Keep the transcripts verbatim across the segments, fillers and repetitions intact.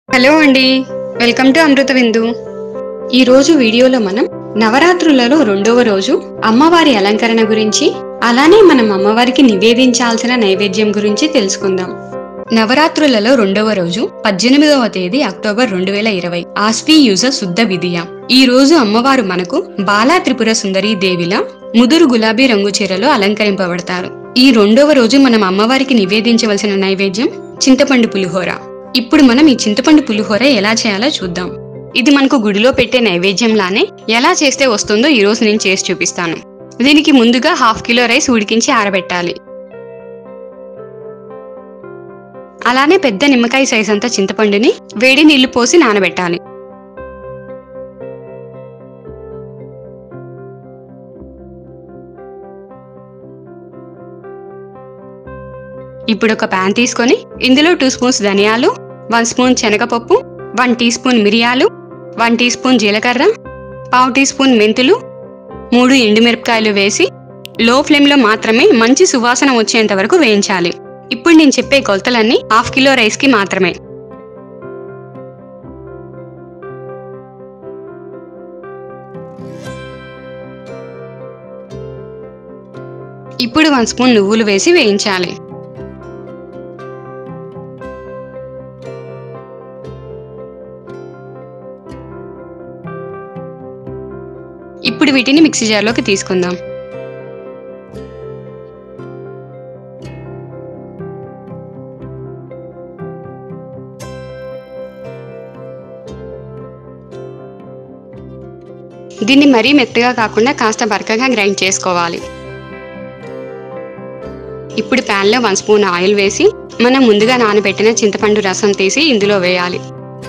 Hello అండి, welcome to అమృత విందు. ఈ రోజు వీడియోలో మనం నవరాత్రులలో రెండవ రోజు అమ్మవారి అలంకరణ గురించి, అలానే మనం అమ్మవారికి నివేదించాల్సిన నైవేద్యం గురించి తెలుసుకుందాం. నవరాత్రులలో రెండవ రోజు పద్దెనిమిదవ తేదీ అక్టోబర్ రెండు వేల ఇరవై ఆశ్వీయుజ శుద్ధ విదియ. ఈ రోజు అమ్మవారు మనకు బాలా త్రిపుర సుందరి దేవిలా ముదురు గులాబీ రంగు చీరలో అలంకరింపబడతారు. ఈ రెండవ రోజు మనం అమ్మవారికి నివేదించవలసిన నైవేద్యం చింతపండు పులిహోర. ఇప్పుడు మనం ఈ చింతపండు పులిహోర ఎలా చేయాలో చూద్దాం. ఇది మనకు గుడిలో పెట్టే నైవేద్యంలానే ఎలా చేస్తే వస్తుందో ఈ రోజు నేను చేసి చూపిస్తాను. దీనికి ముందుగా హాఫ్ కిలో రైస్ ఉడికించి ఆరబెట్టాలి. అలానే పెద్ద నిమ్మకాయ సైజ్ అంతా చింతపండుని వేడి నీళ్లు పోసి నానబెట్టాలి. ఇప్పుడు ఒక ప్యాన్ తీసుకొని ఇందులో టూ స్పూన్స్ ధనియాలు, వన్ స్పూన్ శనగపప్పు, వన్ టీ స్పూన్ మిరియాలు, వన్ టీ స్పూన్ జీలకర్ర, పావు టీ స్పూన్ మెంతులు, మూడు ఎండుమిరపకాయలు వేసి లో ఫ్లేమ్లో మాత్రమే మంచి సువాసన వచ్చేంత వరకు వేయించాలి. ఇప్పుడు నేను చెప్పే కొలతలన్నీ హాఫ్ కిలో రైస్కి మాత్రమే. ఇప్పుడు వన్ స్పూన్ నువ్వులు వేసి వేయించాలి. ఇప్పుడు వీటిని మిక్సీ జార్లోకి తీసుకుందాం. దీన్ని మరీ మెత్తగా కాకుండా కాస్త బరకగా గ్రైండ్ చేసుకోవాలి. ఇప్పుడు ప్యాన్లో వన్ స్పూన్ ఆయిల్ వేసి మనం ముందుగా నానబెట్టిన చింతపండు రసం తీసి ఇందులో వేయాలి.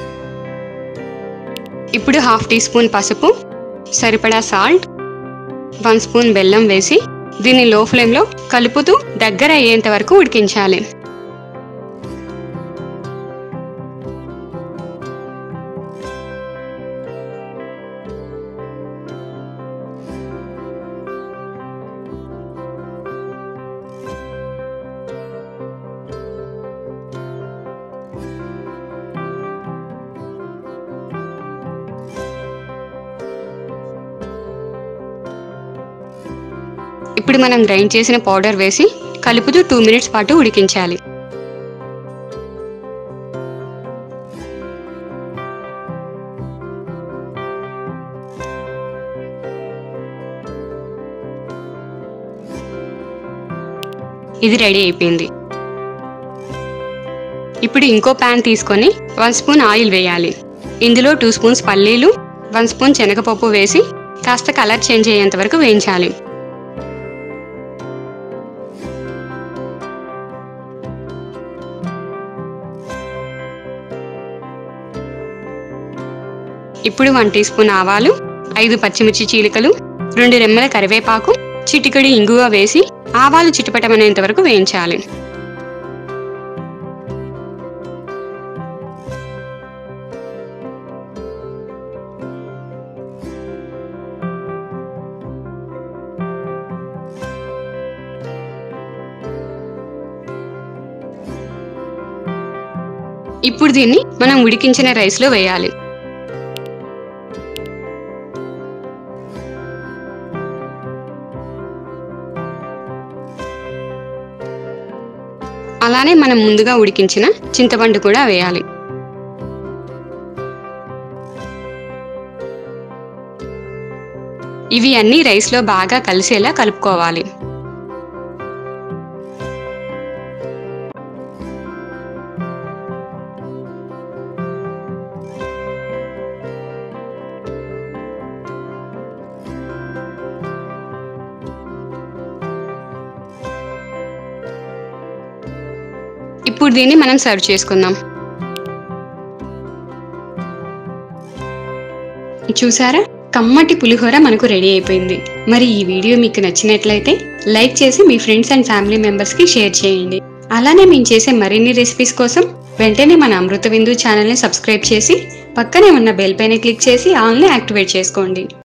ఇప్పుడు హాఫ్ టీ స్పూన్ పసుపు, సరిపడా సాల్ట్, వన్ స్పూన్ బెల్లం వేసి దీన్ని లో ఫ్లేమ్లో కలుపుతూ దగ్గర అయ్యేంత వరకు ఉడికించాలి. ఇప్పుడు మనం గ్రైండ్ చేసిన పౌడర్ వేసి కలుపుతూ టూ మినిట్స్ పాటు ఉడికించాలి. ఇది రెడీ అయిపోయింది. ఇప్పుడు ఇంకో ప్యాన్ తీసుకొని వన్ స్పూన్ ఆయిల్ వేయాలి. ఇందులో టూ స్పూన్స్ పల్లీలు, వన్ స్పూన్ శనగపప్పు వేసి కాస్త కలర్ చేంజ్ అయ్యేంత వరకు వేయించాలి. ఇప్పుడు వన్ టీ స్పూన్ ఆవాలు, ఐదు పచ్చిమిర్చి చీలికలు, రెండు రెమ్మల కరివేపాకు, చిటికెడు ఇంగువ వేసి ఆవాలు చిటపటమనేంత వరకు వేయించాలి. ఇప్పుడు దీన్ని మనం ఉడికించిన రైస్లో వేయాలి. అలానే మనం ముందుగా ఉడికించిన చింతపండు కూడా వేయాలి. ఇవి అన్నీ రైస్లో బాగా కలిసేలా కలుపుకోవాలి. ఇప్పుడు దీన్ని మనం సర్వ్ చేసుకుందాం. చూసారా, కమ్మటి పులిహోర మనకు రెడీ అయిపోయింది. మరి ఈ వీడియో మీకు నచ్చినట్లయితే లైక్ చేసి మీ ఫ్రెండ్స్ అండ్ ఫ్యామిలీ మెంబర్స్ కి షేర్ చేయండి. అలానే మేము చేసే మరిన్ని రెసిపీస్ కోసం వెంటనే మన అమృత విందు ఛానల్ని సబ్స్క్రైబ్ చేసి పక్కనే ఉన్న బెల్ పైన క్లిక్ చేసి ఆల్ని యాక్టివేట్ చేసుకోండి.